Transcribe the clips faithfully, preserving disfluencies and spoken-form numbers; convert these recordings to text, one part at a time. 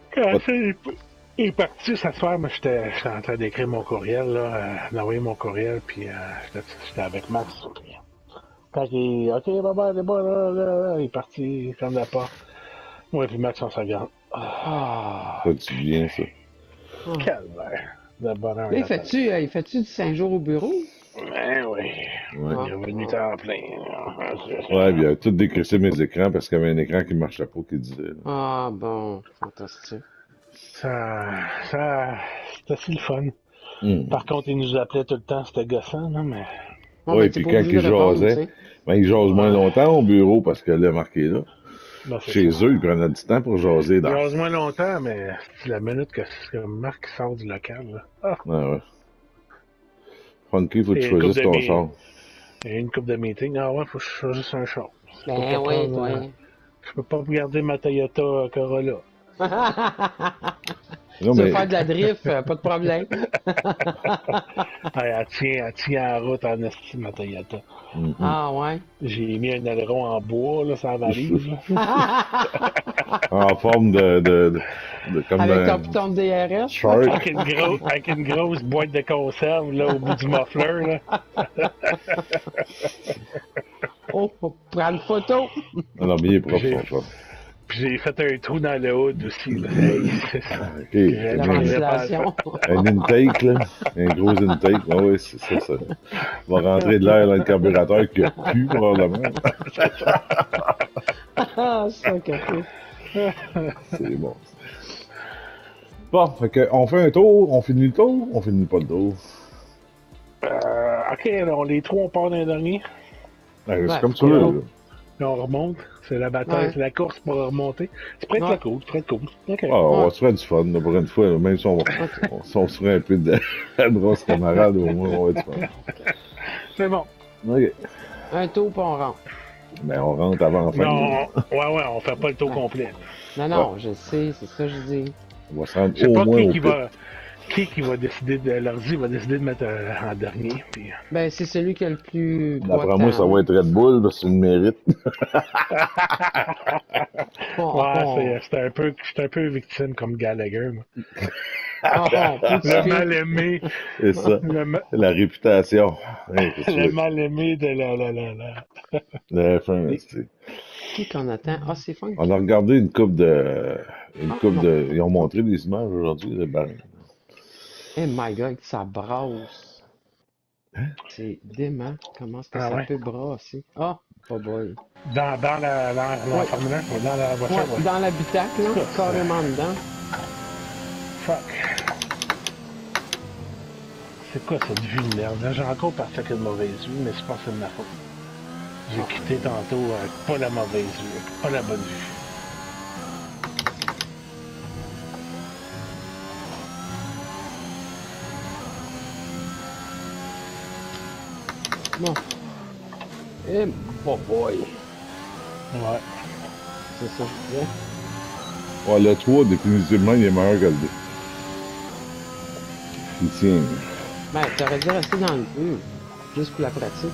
Quand Pas- ça, il, il est parti ce soir, moi j'étais j'étais en train d'écrire mon courriel, là, euh, d'envoyer mon courriel, puis euh, j'étais j'étais avec Max. Puis, quand il est OK, bye bye, c'est bon, là, là, là, il est parti, il ferme la porte. Moi puis Max, on se regarde. Ah, Ça fait du bien, ça. Ah. calvaire. De bonheur. Là, il fait-tu euh, il fait-tu du cinq jours au bureau? Ben oui. Ouais. Il est revenu temps plein. Ouais, puis il a tout décrissé mes écrans parce qu'il y avait un écran qui ne marchait pas, qui disait. là. Ah, bon, fantastique. Ça, ça, c'était si le fun. Hum. Par contre, il nous appelait tout le temps, c'était gossant, là, mais... Bon, Ouais, ben, t'es puis pas quand obligé il de répondre, tu jasait, sais. ben, il jase moins Ouais. longtemps au bureau parce que là, marqué là. Ben, c'est Chez ça. eux, ils prenaient du temps pour jaser. Il Dans... jase moins longtemps, mais c'est la minute que, que Marc sort du local, là. Ah, Ouais, ouais. Funky, faut que tu et une coupe choisisses de ton mi- char. et une coupe de meeting. Ah ouais, faut que je choisisse un char. Je peux Ben pas oui, prendre, euh, toi. je peux pas regarder ma Toyota Corolla. Non, Tu veux mais faire de la drift, euh, pas de problème. Ah, elle tient, elle tient en route en esti, ma Toyota. hum, hum. Ah, ouais. J'ai mis un aileron en bois, là, sans valise, là. en forme de, de, de, de- comme Avec un ton piton de D R S. shark. Avec une, grosse, avec une grosse boîte de conserve, là, au bout du muffler, là. Oh, faut prendre une photo. Alors, bien il est propre, J'ai- son char. Puis j'ai fait un trou dans le hood aussi, là. Hey, c'est ça. Ok, J'ai La bien. pensé ventilation. Un intake, là. Un gros intake. Ah oui, c'est ça, ça. Va rentrer de l'air dans le carburateur qui a pu, probablement. Ah, ça, café. C'est bon. Bon, fait que, on fait un tour, on finit le tour, on finit pas le tour. Euh, ok, là, on les trois, on part d'un dernier. Ah, c'est Ouais, comme tu veux, faut- là. Là, on remonte. C'est la bataille, Ouais. c'est la course pour remonter. C'est prêt Ouais. être cool, c'est prêt être cool. Ok. Ah, on va Ouais. se faire du fun, là, pour une fois, là, même si on, va, on, si on se ferait un peu de la brosse camarade, au moins, on va être fun. C'est bon. Ok. Un tour, puis on rentre. Ben, on rentre avant la fin. Non, là. on- ouais, ouais, on fait pas le tour Ouais. complet. Non, non, je sais, c'est ça que je dis. On va se rendre Je sais au pas moins qui, au qui pit. va, qui qui va décider de, l'ordi va décider de mettre euh, en dernier. Puis... Ben, c'est celui qui a le plus. D'après moi, ça va être Red Bull, parce que c'est une mérite. Oh, Ouais, oh. c'est, c'est un peu, j'étais un peu victime comme Gallagher, moi. Oh, oh, plus Le typique. mal aimé, C'est ça. le, ma- La réputation. Hey, qu'est-ce que tu le veux? mal aimé de la, la, la, la. La F un, c'est- Qui qu'on attend? Ah, c'est fun. On a regardé une coupe de. Une Ah, coupe bon. de. Ils ont montré des images aujourd'hui, le baron. Eh my god, ça brasse. C'est dément. Comment est-ce que Ah ça ouais? peut brasser? Ah, oh boy. Dans, dans la, dans, dans la Ouais. Formule un, ou dans la voiture, Ouais, ouais. dans l'habitacle, là, carrément dedans. Fuck. C'est quoi cette vue de merde? Là, j'ai encore parti avec une mauvaise vue, mais c'est pas ça de ma faute. J'ai quitté tantôt avec pas la mauvaise vue, avec pas la bonne vue. Bon. Eh, oh boy. Ouais. C'est ça que je disais. Ouais, le trois, définitivement, il est meilleur que le deux. Il tient. Ben, t'aurais dû rester dans le deux. Juste pour la pratique.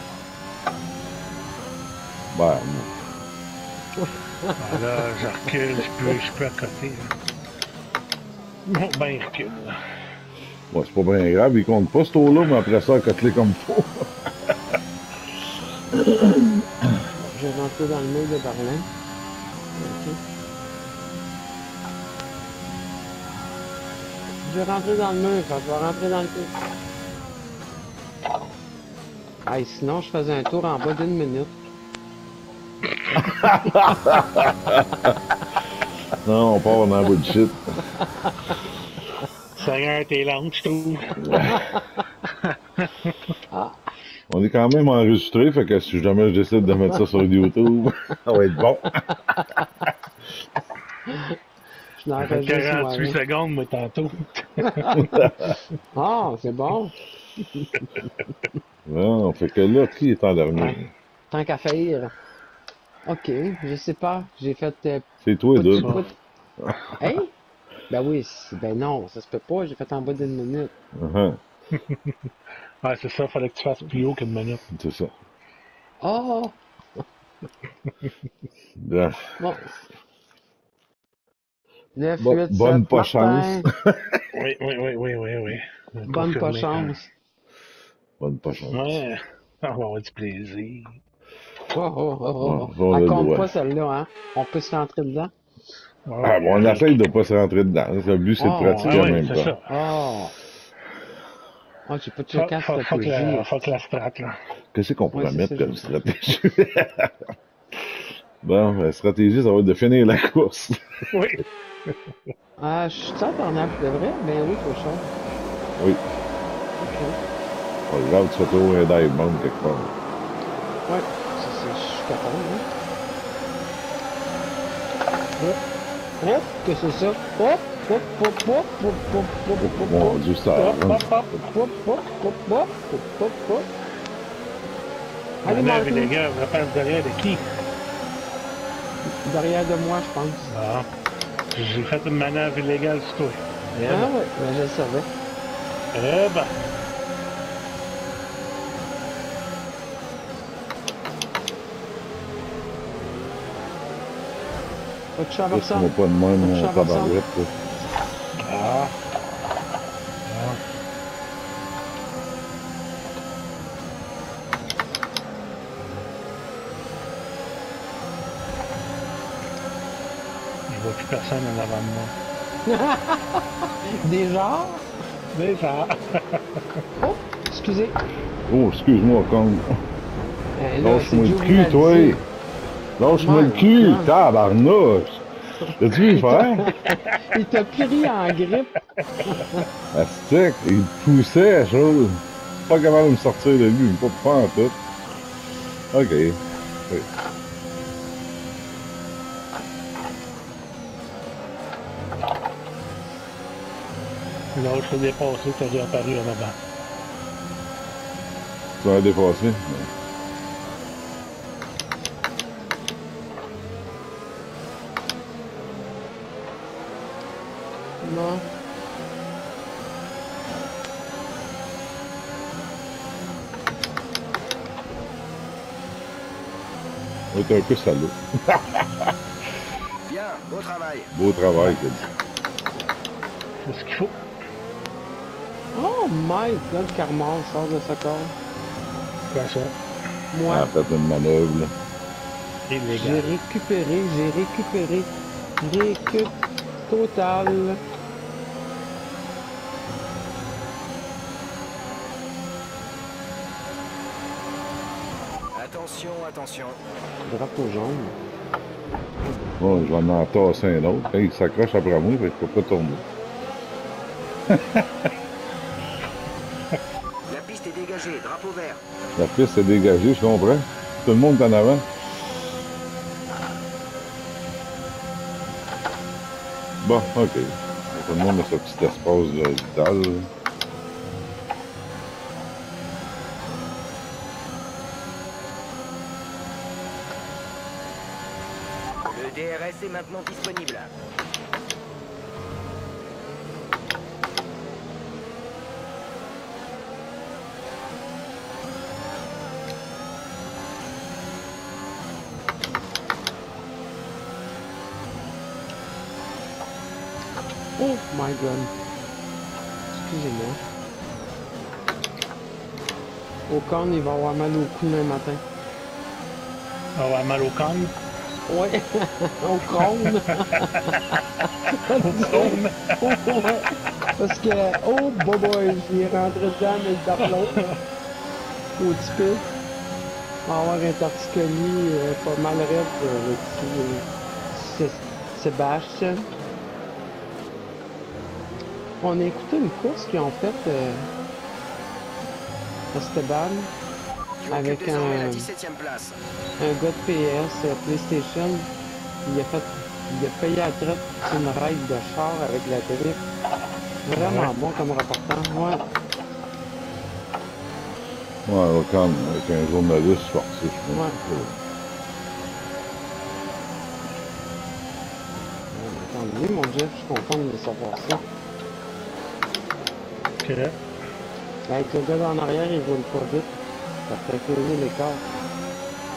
Ben, Ah, là, je recule, je peux, je peux accoter. Là. Bon, ben, il recule. Là. bon, c'est pas bien grave, il compte pas ce tour-là, mais après ça, cote-les comme faut. Je vais rentrer dans le mur de Berlin. Ok. Je vais rentrer dans le mur, fait que je vais rentrer dans le tour. Hey, sinon, je faisais un tour en bas d'une minute. Non, on part dans le bullshit. Seigneur, t'es lente, je trouve. On est quand même enregistré, fait que si jamais je décide de mettre ça sur YouTube, ça va être bon. Je Ça fait l'enregistre quarante-huit moi. secondes, moi, tantôt. Ah, c'est bon. Non, fait que là, qui est en dernier? Ouais. Tant qu'à faire. Ok, je sais pas. J'ai fait. Euh, C'est toi et pout, deux. pout. Hein? Ben oui, c'est- ben non, ça se peut pas. J'ai fait en bas d'une minute. Uh-huh, Ouais, c'est ça, fallait que tu fasses plus haut qu'une minute. c'est ça. Oh! Bien. Bon. neuf, Bo- huit, bonne sept, pas Martin. chance. Oui, oui, oui, oui, oui, oui. Bonne pas Confirmé, chance. Bonne pas hein. chance. Ouais, on va avoir du plaisir. Oh, oh, oh, oh, Bon, oh. on a Elle le compte droit. pas celle-là, hein? On peut se rentrer dedans? Ouais, Ah, ouais, bon, on avec. essaye de pas se rentrer dedans. Le but, c'est de Oh, pratiquer Ah en oui, même c'est temps. ça. oh. Oh, j'ai pas Fuck, checké la fuck, fuck stratégie. la, fuck la strat, là. Qu'est-ce qu'on Ouais, pourrait c'est ça, mettre je comme veux dire. stratégie? Bon, la stratégie, ça va être de finir la course. Oui. Ah, je suis ça dernière pour de vrai? Ben oui, cochon. Oui. Ok. Pas grave, tu fais toujours un dive bomb quelque part. Ouais, c'est ça, je suis capable, hein. Hop, hop, que c'est ça? Hop, hop, hop, hop, hop, hop, hop, hop, Oh, hop, mon hop. Dieu, ça Hop, avance. hop, hop. Hop, hop, hop, hop, hop, hop, hop. Allez, Manœuvre Martin. illégale, on passe derrière de qui? Derrière de moi, je pense. Ah. J'ai fait une manœuvre illégale sur toi. Eh Ah ben. ouais, ben je le savais. Eh ben. Pas de chat vers ça. Laisse-moi pas de même, Pas de mon chat vers ça. tabarouette. là. Ah. Ah. Je vois plus personne en avant de moi. Déjà? Déjà. Oh, excusez. Oh, excuse-moi, con. Eh, là, c'est Lâche-moi le Joe cul, l'a toi. dit. Lâche-moi le My cul, God. tabarnouche. T'as-tu vu le faire? Il t'a pris en grippe. Astic, il poussait, chose. Pas capable de me sortir de lui, pas pas en tout. Ok. Oui. Là, je t'ai dépassé, t'as réapparu en avant. Tu vas dépasser? Non. On va être un peu salaud. Bien, beau travail. Beau travail, qu'il dit. C'est ce qu'il faut. Oh my god, Carmel sort de sa corps. Quoi ça? Moi, On a fait une manœuvre, là. j'ai Illégal. récupéré, j'ai récupéré. Récup total. Attention, attention. Drapeau jaune. Bon, je vais en entasser un autre. Hey, il s'accroche après moi, fait que je peux pas tourner. La piste est dégagée, drapeau vert. La piste est dégagée, je comprends. Tout le monde est en avant. Bon, ok. Tout le monde a ce petit espace là, vital. là. Le D R S est maintenant disponible. Oh my god. Excusez-moi. Au corne, il va avoir mal au cou demain matin. On va avoir mal au cornes. Ouais, au crâne. Au crâne. Ouais, parce que, oh boy, boy, il est rentré dedans, mais le d'aplomb. Au petit peu. On va avoir un torticolis euh, pas mal raide euh, avec euh, Sé- Sébastien. On a écouté une course qu'ils ont faite euh, à Esteban Tu avec occupes désormais un, la dix-septième place. un gars de P S, euh, PlayStation. Il a fait, il a payé à traite une ride de char avec la télé. Vraiment Ouais. bon comme reportant. Ouais. Ouais, comme avec un journaliste sportif. je pense. Ouais. Bon, tant mieux, mon Jeff, je suis content de savoir ça. Ok. Avec le gars en arrière, il roule pas vite. Ça fait causer l'écart.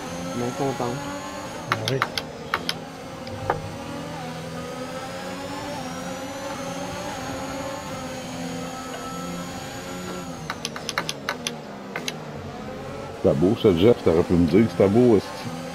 Bien content. Ah oui. C'était beau, ça, Jeff, t'aurais pu me dire que c'était beau, aussi.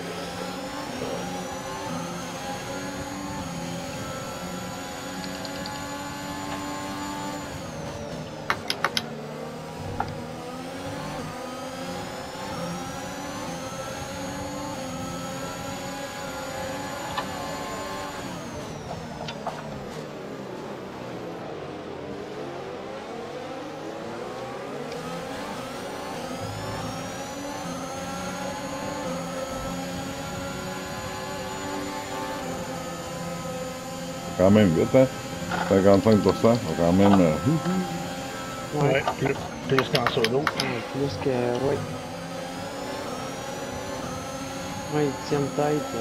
Quand même vite, hein? cinquante-cinq pour cent, quand même... Euh... Ouais. Ouais, plus, plus qu'en solo. Ouais, plus que. Ouais. Ouais, ils tiennent tête. Là.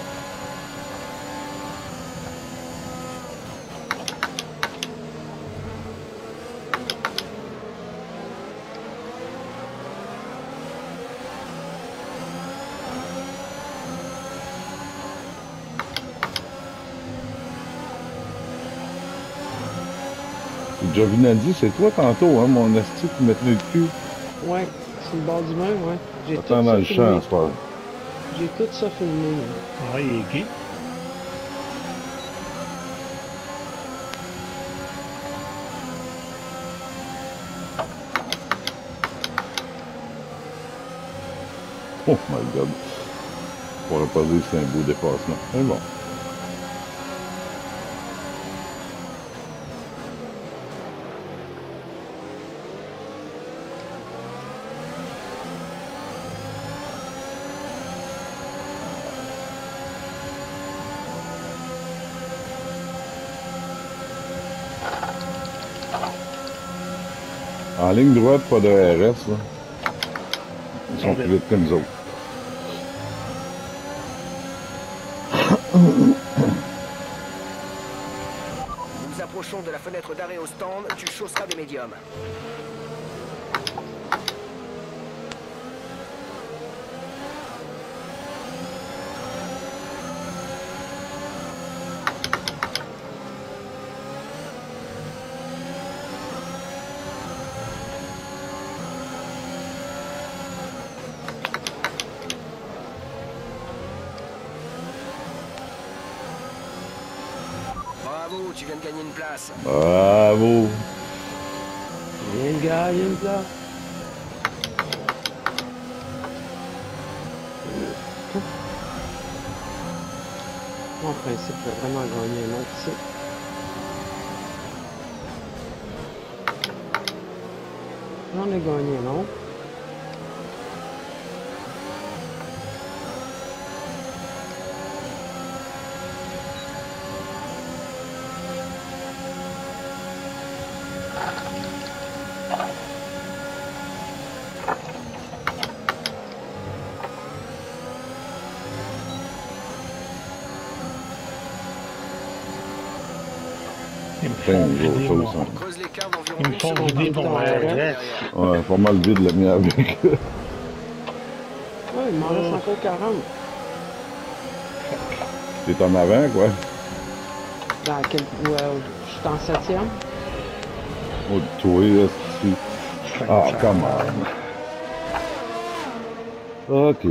Giovinazzi, c'est toi tantôt, hein, mon esti qui me tenait le cul. Ouais, c'est le bord du même, ouais. J'ai tout Attends dans ça le filmé. champ, c'est pas... J'ai tout ça filmé. là. Ouais, il est gay. Oh my god. On pourrait pas dire que c'est un beau dépassement. Mais bon. En ligne droite, pas de R S, là. Ils sont plus vite que nous autres. Nous approchons de la fenêtre d'arrêt au stand, tu chausseras des médiums. Bravo, tu viens de gagner une place. Bravo! Il y a une gars, il y a une place. En principe, je vais vraiment gagner un autre ici. J'en ai gagné un autre. Ils me Putain, font une grosse vider chose, mon... hein. Creuse les caves d'environ Ils me une font seconde. vider mon R S. Derrière. Ouais, pas mal vide le mien avec. Ouais, il m'en reste encore quarante. T'es en avant, quoi. Dans quel. Ouais, je suis en septième. Oh, toi, là, c'est... Ah, come on. OK.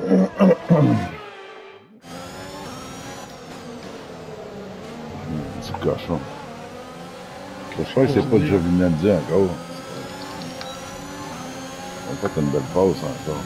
Petit cochon. J'espère que c'est pas de Giovinazzi encore. On a fait une belle passe encore.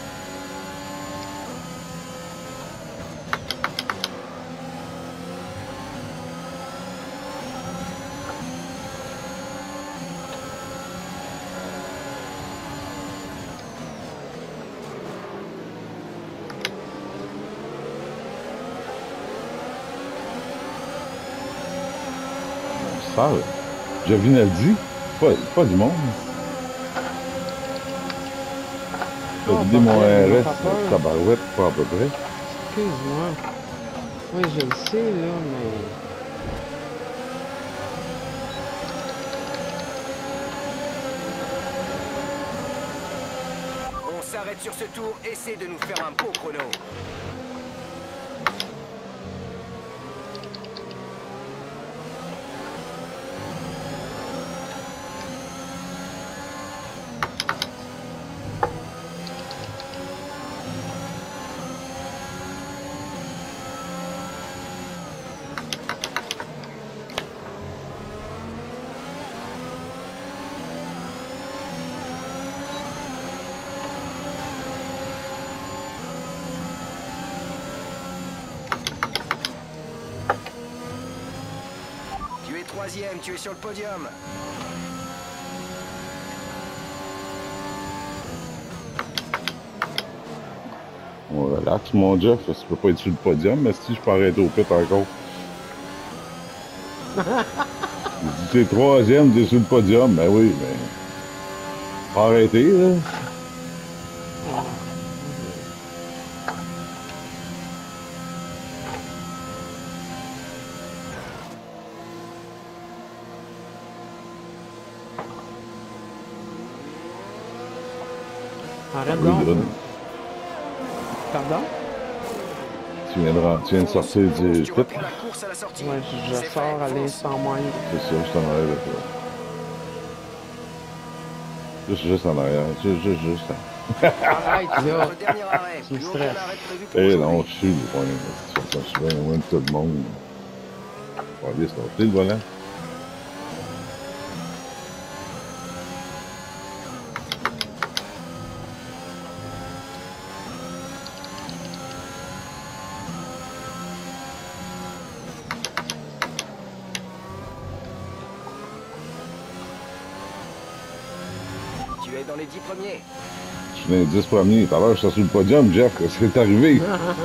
Sale. Giovinazzi, pas, pas du monde. J'ai Ah, vidé pas mon près, R S, pas peur. tabarouette, pas à peu près. Excuse-moi. Oui, je le sais, là, mais. On s'arrête sur ce tour, essaie de nous faire un beau chrono. Tu es troisième, tu es sur le podium. On relaxe, mon Jeff, ça peut pas être sur le podium, mais si je peux arrêter au pit encore. Tu es troisième, tu es sur le podium, ben oui, mais. Pas arrêter, là. Arrête Oui, donc. là. Pardon? Tu viens de, rentrer- tu viens de sortir du Tu pit. reprends la course à la sortie. Ouais, je, je C'est sors fait, à fonce. l'instant même. C'est ça, juste en arrière de toi. Juste, juste en arrière. Juste, juste, juste. Arrête, là. Notre dernier arrêt. Tu me Plus aucun stresses. arrêt prévu pour Eh non, aujourd'hui. je suis loin. De toute façon, je suis bien loin de tout le monde. On va aller sortir le volant. Tu es dans les dix premiers. Je suis dans les dix premiers. Tout à l'heure, je suis sur le podium, Jeff. Qu'est-ce qui est arrivé?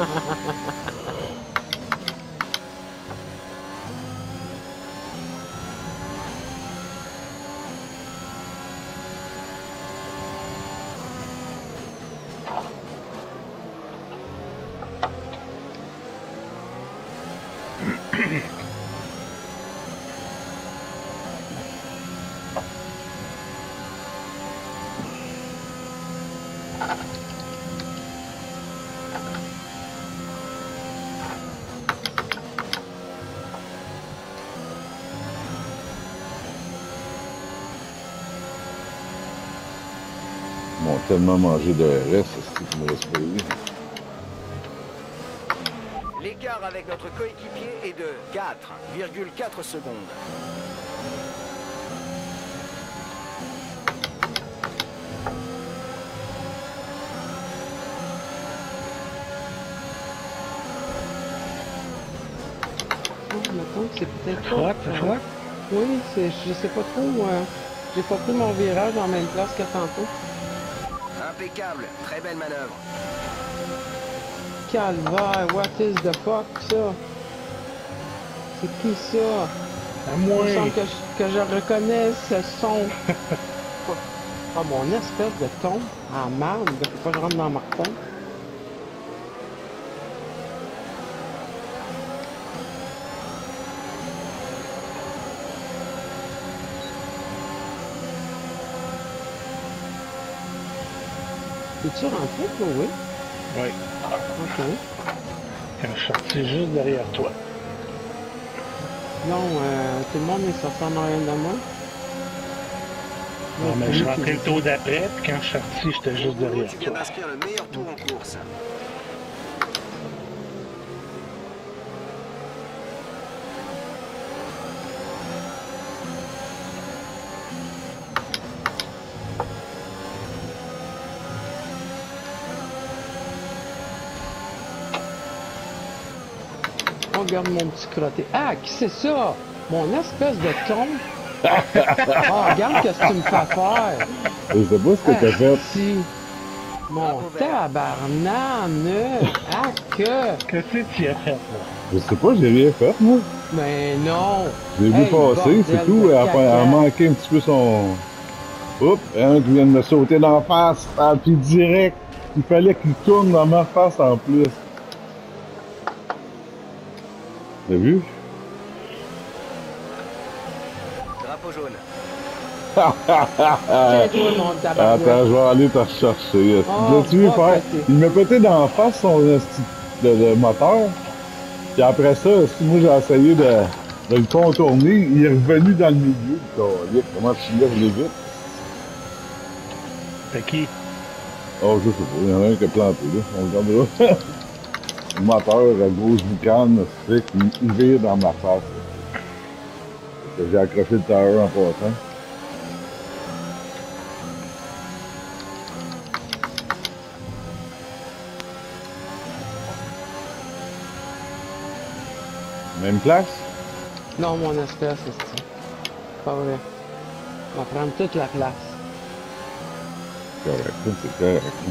Ils m'ont tellement mangé de R S, c'est ce qui me reste pas eu. L'écart avec notre coéquipier est de quatre virgule quatre secondes. Oh, mettons que c'est peut-être pas. Frotte, euh, frotte. Oui, c'est, je sais pas trop. Euh, j'ai pas pris mon virage en même place que tantôt. Impeccable, très belle manœuvre. Calvaire, what is the fuck, ça? C'est qui ça? À Il moi. me semble que je, que je reconnais ce son. Ah, mon espèce de ton. Ah, merde, faut pas que je rentre dans Martin. Es-tu rentré, toi, oui? Oui. Ok. Quand je suis sorti juste derrière toi. Non, euh, tout le monde est sorti en arrière de moi. Non, mais je suis rentré le tour d'après, puis quand je suis sorti, j'étais juste Bravo, derrière tu viens toi. d'inscrire le meilleur tour en course. Regarde mon petit crotté. Ah, qui c'est ça? Mon espèce de ton. Oh, regarde ce que tu me fais faire. Je sais pas ce que t'as fait. Si. Mon tabarnane. Ah, que. Qu'est-ce que tu as fait, là? Je sais pas, j'ai rien fait, moi. Mais non. J'ai vu Hey, passer, c'est bordel tout. de Elle a, elle a caca. manqué un petit peu son. Oups, un qui vient de me sauter dans la face. Ah, puis direct. Il fallait qu'il tourne dans ma face en plus. T'as vu? Drapeau jaune. Tiens-toi, mon tabarouette. Attends, je vais aller te rechercher. Oh, tu veux va faire? péter. Il m'a pété dans la face son esti de, de moteur. Puis après ça, si moi j'ai essayé de, de le contourner, il est revenu dans le milieu. Calique, comment tu lèves les vite? C'est qui? Oh, je sais pas, il y en a un qui a planté là, on regardera. Le moteur, la grosse boucane, c'est qu'il il vire dans ma face. Fait que j'ai accroché le tailleur en passant. Même place? Non, mon espèce, c'est pas vrai. On va prendre toute la place. Correct, ça, c'est correct. Hein?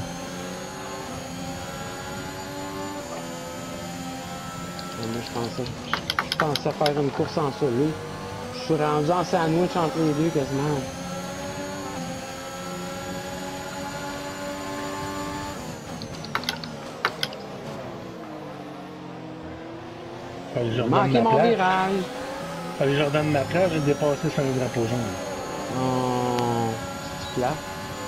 Et moi, je pensais, je pensais faire une course en solo. Je suis rendu en sandwich entre les deux quasiment. Allez, J'ai Jordan de manqué ma mon plage. virage. Allez, Jordan de ma plage, j'ai dépassé sur un drapeau jaune. Oh, c'est plat.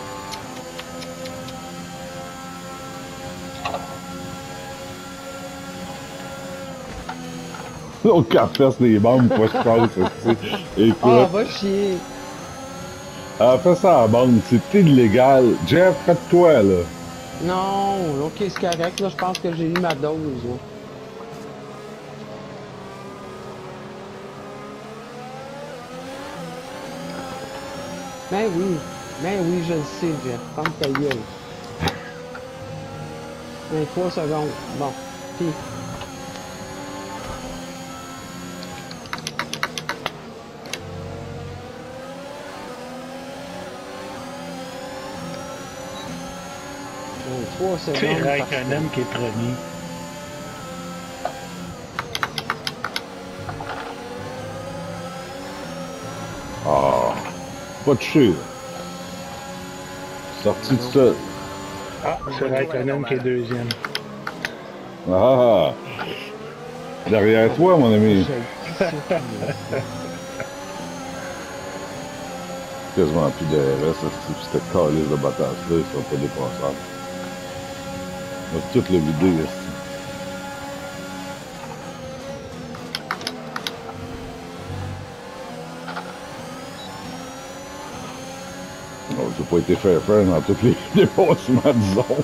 L'autre qui affaisse les bandes pour se faire, c'est écoute. Ah, va chier. Elle fait ça à la bande, c'est illégal. Jeff, fais-toi, là. Non, ok, c'est correct. Là, je pense que j'ai eu ma dose. Là. Ben oui, ben oui, je le sais, Jeff. Ferme ta gueule. vingt-trois secondes. Bon, pis. vingt-trois C'est secondes. par- Raikkonen qui est premier. Ah, pas touché, là. Sorti de ça. Ah, c'est Raikkonen qui est deuxième. Ah, derrière toi, mon ami. Je le sais, mais Quasiment plus de R S, si cette calice de batasse-là, ils sont pas dépassables. On va tout le vider, ici. Non, j'ai pas été faire faire dans tous les dépassements de zone.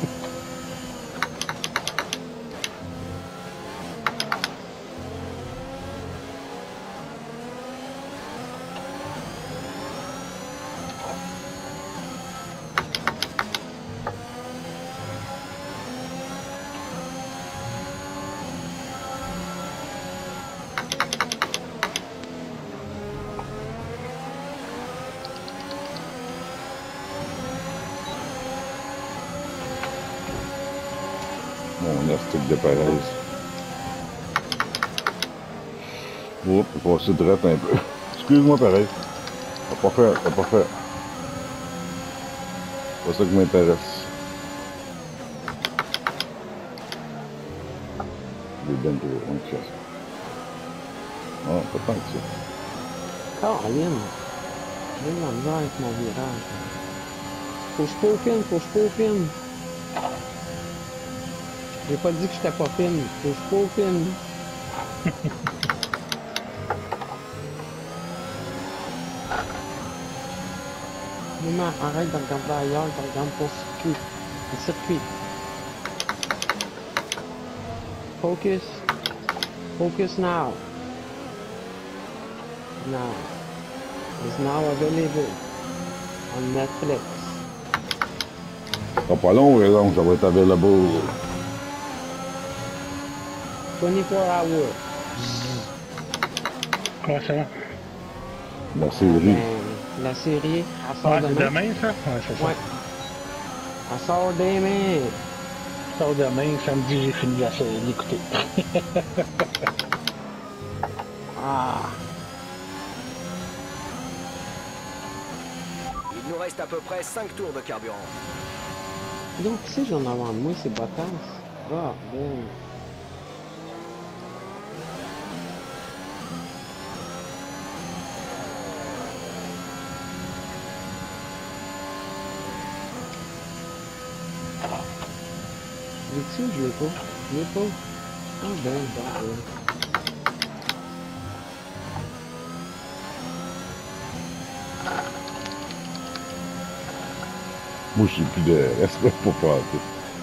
Mon astique de paresse. Oups, j'ai passé droite un peu. Excuse-moi, pareil. Ça va pas faire, ça va pas faire. C'est pas ça qui m'intéresse. Les bennes trop loin que ça. Ah, pas tant que ça. Caroline, j'ai eu la misère avec mon virage. Faut que je peaufine, faut que je peaufine. J'ai pas dit que j'étais pas fine, faut que je peaufine. Maman, arrête de regarder ailleurs, de regarder ton circuit. Le circuit. Focus. Focus now. Now. Is now available on Netflix. Ça sera pas long, raison, ça va être available. twenty-four hours. Quoi ça? La série. Ben, la série, elle sort Ah, c'est demain. demain ça? Ouais, c'est ça. Ouais. Elle sort demain. Ça sort demain, samedi, j'ai fini la série, l'écouter. Ah. Il nous reste à peu près cinq tours de carburant. Donc, qui c'est j'en ai avant de moi, c'est Bottas. Ah, bon. L'ai-tu? Je l'ai pas. Je l'ai pas. Ah ben, ben, ben. Moi, je suis plus de respect pour faire tout.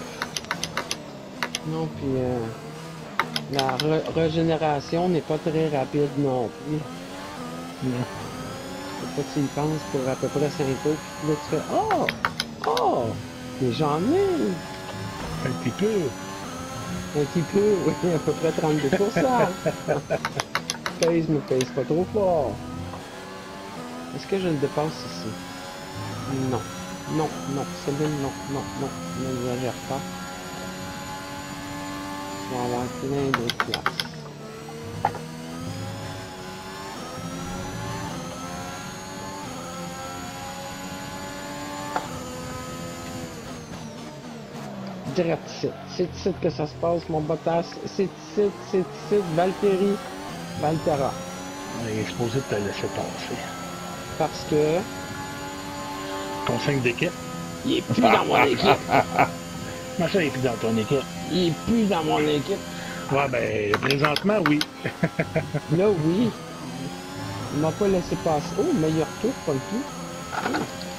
Non, puis euh, la re- régénération n'est pas très rapide non plus. Non. Je sais pas si tu y penses pour à peu près cinq tours, puis là tu fais oh! Oh! Mais j'en ai! Un petit peu. Un petit peu, oui, à peu près trente-deux pour cent. pèse, me pèse pas trop fort. Est-ce que je le dépasse ici? Non. Non, non, celle-là, non, non, non, n'exagère pas. On va avoir plein d'autres places. Direct ici. C'est ici que ça se passe, mon Bottas. C'est ici, c'est ici, Valtteri, Valtera. Il est supposé te laisser passer. Parce que... Consigne d'équipe. Il est plus dans mon équipe. Comment ça, il est plus dans ton équipe? Il est plus dans mon équipe. Ouais, ben, présentement, oui. Là, oui. Il m'a pas laissé passer. Oh, meilleur tour, pas le tout. Oh.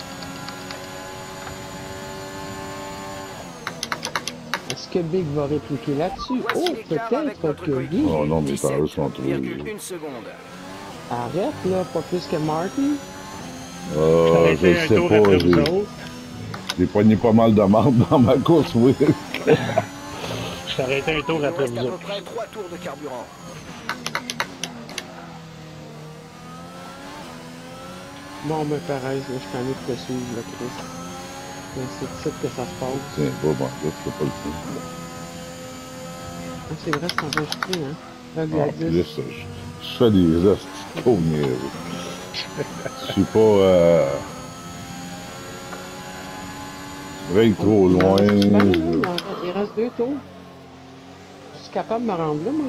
Est-ce que Big va répliquer là-dessus? Oh, peut-être que oui. Oh non, mes parents sont trop... Arrête, là, pas plus que Martin. Euh, je sais pas, j'ai pogné pas mal de marde dans ma course, oui. Je t'aurais été un tour après vous autres. autres. À peu près trois tours de carburant. Bon, ben pareil, là, je suis tanné de te suivre, là, Chris. Mais c'est ici que ça se passe. Tiens, pas bon, là, je peux pas le faire. Ah, c'est vrai, c'est enregistré, hein? Là, En plus, je, je fais des hosties de niaiseries. Je suis pas... Euh... Veille trop il loin. Reste, ben, je... là, il reste deux tours. Je suis capable de me rendre là, moi,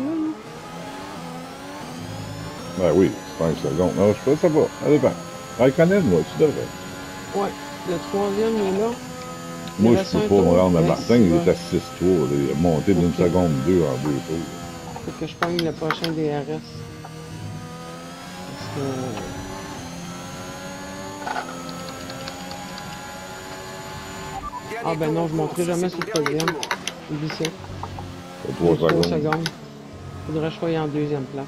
là. Ben oui, cinq secondes. Non, je sais pas, ça dépend. Raikkonen, moi, tu devrais. Ouais, le troisième il est là. Moi, je peux pas me rendre à Martin, il est à six tours. Il est monté d'une okay. seconde deux en deux tours. Faut que je pogne le prochain D R S. Parce que... Ah ben non, je monterai jamais sur le podium. Oublie ça. trois secondes. secondes. Faudrait que je sois en deuxième place.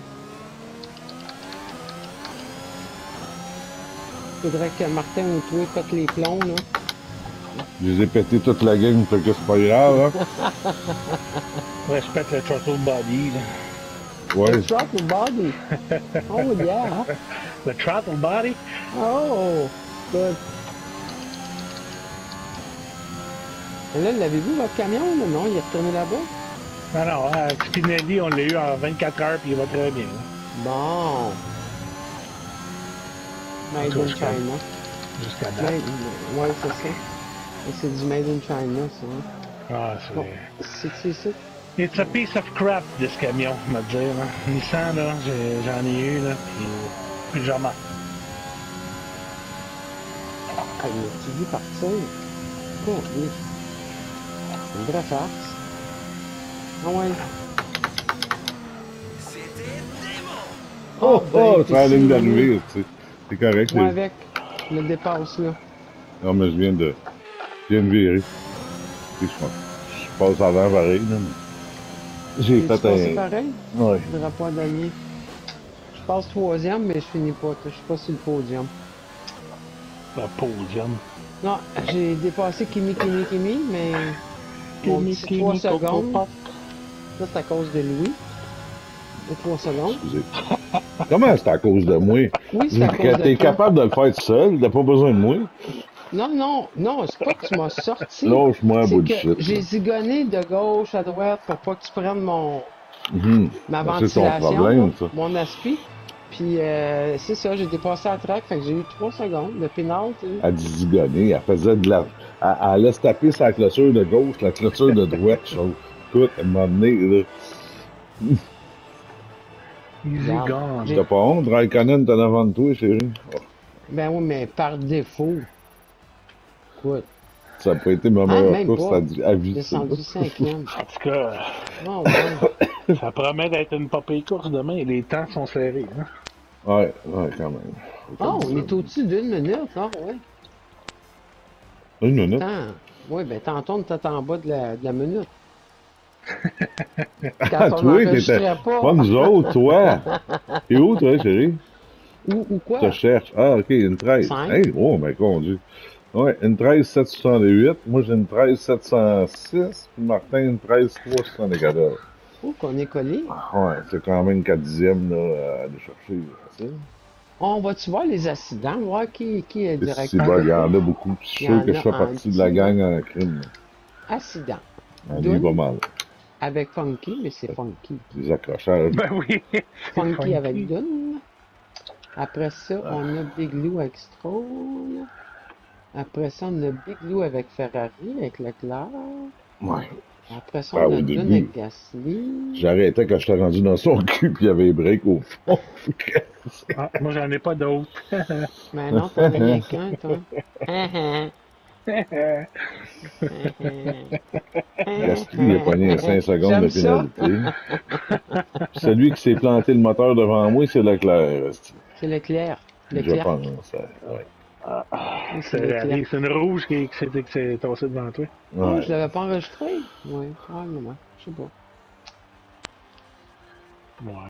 Faudrait que Martin ou toi pète les plombs, là. Je les ai pété toute la game, fait que c'est pas grave, hein. Ouais, je pète le throttle body, là. Ouais. Le throttle body. Oh yeah. Le throttle body? Oh, good. Et là, l'avez-vous, votre camion, là? Non, il est retourné là-bas? Non, non, hein, Spinelli, on l'a eu en vingt-quatre heures, puis il va très bien. Là. Bon. Made in China. Jusqu'à date. Made... Ouais, c'est ça. Et c'est du Made in China, ça. Ah, c'est... Bon. C'est ça. It's a piece of crap, ce camion, on va dire. Hein. Nissan, là, j'en ai, ai eu, là, puis plus jamais. Ah, il a-tu vu partir? Oh, oui. C'est une vraie farce. Ah ouais. Oh, ben, oh, c'est la ligne d'arrivée, c'est correct. Moi avec le dépasse, là. Non, mais je viens de... Je viens de virer. Je, je passe avant pareil, là. J'ai fait un... C'est pareil? Oui. Le rapport d'année. Je passe troisième, mais je finis pas. Je suis pas sur le podium. Le podium? Non, j'ai dépassé Kimi, Kimi, Kimi, mais... Mon Kimi, petit Kimi, trois Coco secondes. Pop. Ça, c'est à cause de Louis. De trois secondes. Excusez. Comment c'est à cause de moi? Oui, c'est à cause de T'es toi. capable de le faire tout seul, t'as pas besoin de moi. Non, non, non, c'est pas que tu m'as sorti. Lâche-moi un C'est bout de que shit. j'ai zigonné de gauche à droite pour pas que tu prennes mon... Mm-hmm. ma Ben, c'est ton ventilation, problème, là, ça. mon aspi. Puis euh, c'est ça, j'ai dépassé la track, fait que j'ai eu trois secondes de pénal. Elle dit zigonner, elle faisait de la... Elle, elle laisse taper sa clôture de gauche, la clôture de droite, chose. Écoute, elle m'a amené, là. Easy gone. T'as pas honte, Raikkonen, t'en avant de toi, chérie. Oh. Ben oui, mais par défaut. Écoute, Ça n'a pas été ma ah, meilleure même course pas. à, à vie. Descendu cinquième. En tout cas, Oh, ouais. ça promet d'être une pas pire course demain et les temps sont serrés. Hein? Ouais, ouais, quand même. Oh, on est au-dessus d'une minute, hein, ouais. Une minute. Attends. Oui, ben tantôt, on était en bas de la, de la minute. Ah, Quand on toi, t'étais n'enregistrait pas pas. nous autres, toi. T'es où, toi, chérie? Ou, ou quoi? Je te cherche. Ah, ok, une treize. Cinq. Hey, oh, ben, conduit. Ouais, une treize sept soixante-huit. Moi, j'ai une treize sept cent six. Puis Martin, une treize trois soixante-quatorze. Oh, qu'on est collé. Ouais, c'est quand même quatre dixièmes là, à aller chercher. Facile. On va-tu voir les accidents, voir qui, qui est Et si, directeur bah, de il y en course? a beaucoup. Je suis Il y sûr en que je a fais un partie de la petit gang en crime. accident. On est Dune pas mal. avec Funky, mais c'est Funky. Des accrochages. Ben oui, c'est Funky avec funky. Dune. Après ça, Ah. on a Big Lou avec Stroll. Après ça, on a Big Lou avec Ferrari, avec Leclerc. Ouais. Après ça, Ah, on au a Dune début, avec Gasly. j'arrêtais quand j'étais rendu dans son cul, puis il y avait les breaks au fond. Ah, moi, j'en ai pas d'autres. Mais non, t'en as rien qu'un, toi. Hein, hein. Gasly, il a pogné cinq secondes de J'aime ça. pénalité. Puis celui qui s'est planté le moteur devant moi, c'est Leclerc. esti. C'est Leclerc. Je Leclerc. pense. Ouais. Ah, Oui, c'est c'est Leclerc. c'est une rouge qui, qui s'est qui s'est tassée devant toi. Oh, Ouais. je l'avais pas enregistré? Oui, probablement. Je sais pas. Ouais.